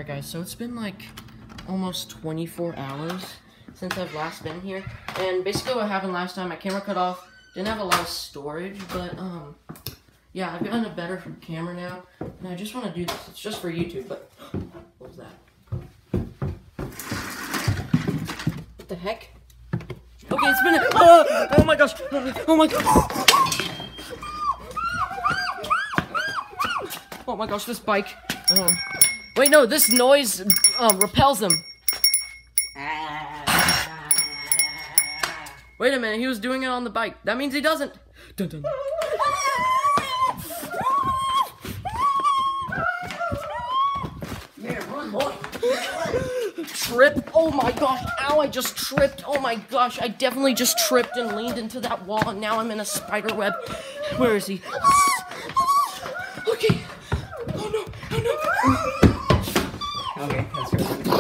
Alright guys, so it's been like almost 24 hours since I've last been here. And basically what happened last time, my camera cut off. Didn't have a lot of storage, but yeah, I've gotten a better camera now. And I just want to do this. It's just for YouTube, but what was that? What the heck? Okay, it's been oh my gosh. Oh my gosh. Oh my gosh, this bike. Wait, no, this noise repels him. Wait a minute, he was doing it on the bike. That means he doesn't. Dun, dun. Yeah, run, boy. Trip. Oh my gosh. Ow, I just tripped. Oh my gosh, I definitely just tripped and leaned into that wall, and now I'm in a spider web. Where is he? Okay. Oh no. Oh no. Okay, that's good.